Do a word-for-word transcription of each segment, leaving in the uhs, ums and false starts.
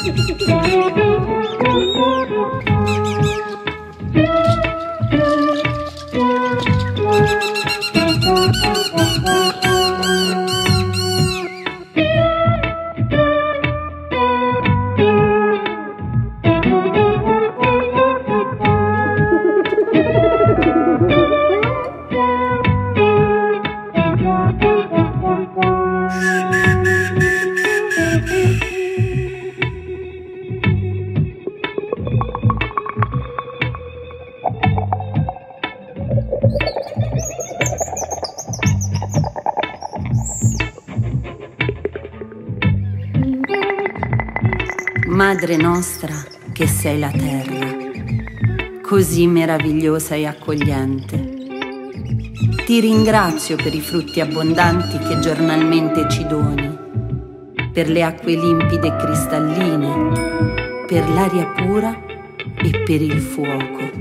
Madre nostra che sei la terra, così meravigliosa e accogliente, ti ringrazio per i frutti abbondanti che giornalmente ci doni, per le acque limpide e cristalline, per l'aria pura e per il fuoco.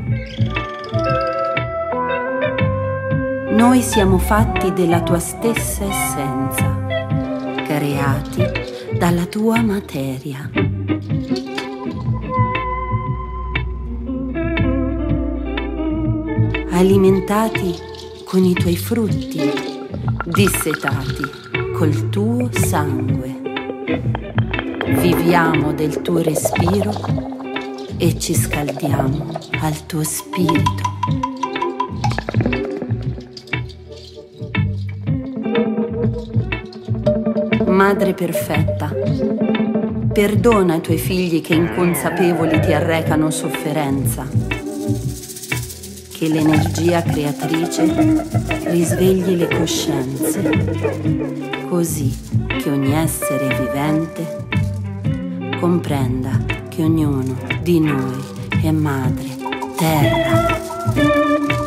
Noi siamo fatti della tua stessa essenza, creati dalla tua materia. Alimentati con i tuoi frutti, dissetati col tuo sangue. Viviamo del tuo respiro e ci scaldiamo al tuo spirito. Madre perfetta, perdona i tuoi figli che inconsapevoli ti arrecano sofferenza. Che l'energia creatrice risvegli le coscienze, così che ogni essere vivente comprenda che ognuno di noi è madre terra.